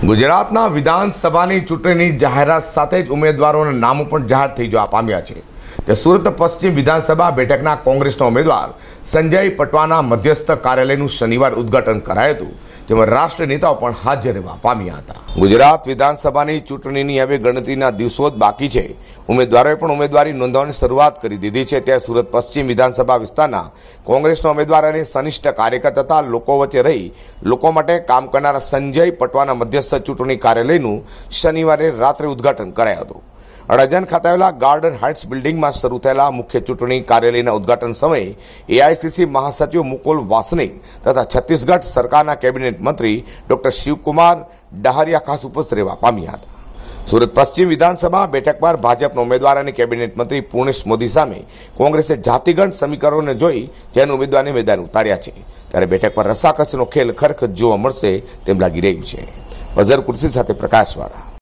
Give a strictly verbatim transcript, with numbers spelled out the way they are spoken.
ગુજરાતના વિધાનસભાની ચૂંટણીની જાહેરાત સાથે જ ઉમેદવારોના નામો પણ જાહેર થઈ જવા પામ્યા છે। તે સુરત પશ્ચિમ વિધાનસભા બેઠકના કોંગ્રેસના ઉમેદવાર સંજય પટવાના મધ્યસ્થ કાર્યાલયનું શનિવાર ઉદ્ઘાટન કરાયું હતું, જેમાં રાષ્ટ્રીય નેતાઓ પણ હાજર રહેવા પામ્યા હતા। ગુજરાત વિધાનસભાની ચૂંટણીની હવે ગણતરીના દિવસો જ બાકી છે। ઉમેદવારોએ પણ ઉમેદવારી નોંધવાની શરૂઆત કરી દીધી છે। ત્યારે સુરત પશ્ચિમ વિધાનસભા વિસ્તારના કોંગ્રેસના ઉમેદવાર અને સનિષ્ઠ કાર્યકર તથા લોકો વચ્ચે રહી લોકો માટે કામ કરનારા સંજય પટવાના મધ્યસ્થ ચૂંટણી કાર્યાલયનું શનિવારે રાત્રે ઉદ્ઘાટન કરાયું હતું। અડાજણ ખાતે આવેલા ગાર્ડન હાઇટ્સ બિલ્ડિંગમાં શરૂ થયેલા મુખ્ય ચૂંટણી કાર્યાલયના ઉદ્ઘાટન સમયે એઆઈસીસી મહાસચિવ મુકુલ વાસનિક તથા છત્તીસગઢ સરકારના કેબિનેટ મંત્રી ડોક્ટર શિવકુમાર ડહારિયા ખાસ ઉપસ્થિત રહેવા પામ્યા હતા। સુરત પશ્ચિમ વિધાનસભા બેઠક પર ભાજપના ઉમેદવાર અને કેબિનેટ મંત્રી પૂર્ણેશ મોદી સામે કોંગ્રેસે જાતિગત સમીકરણોને જોઈ જેને ઉમેદવારને મેદાન ઉતાર્યા છે। ત્યારે બેઠક પર રસાકસીનો ખેલ ખરેખર જોવા મળશે તેમ લાગી રહ્યું છે। વઝર કુર્સી સાથે પ્રકાશવાળા।